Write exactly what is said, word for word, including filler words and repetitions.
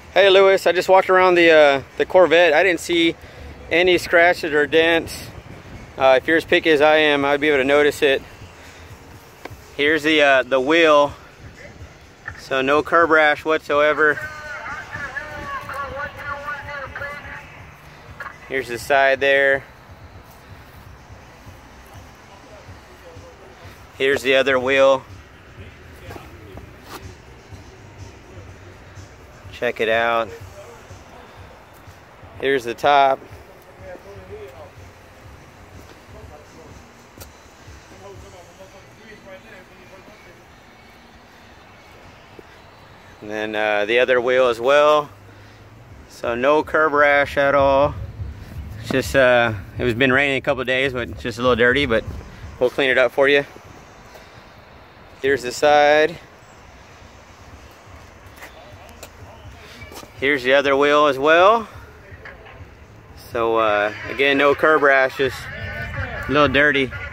Hey Lewis, I just walked around the uh, the Corvette. I didn't see any scratches or dents. Uh, if you're as picky as I am, I'd be able to notice it. Here's the uh, the wheel, so no curb rash whatsoever. Here's the side there. Here's the other wheel. Check it out. Here's the top. And then uh, the other wheel as well. So no curb rash at all. It's just uh, it was been raining a couple of days, but it's just a little dirty, but we'll clean it up for you. Here's the side. Here's the other wheel as well. So uh, again, no curb rash, just a little dirty.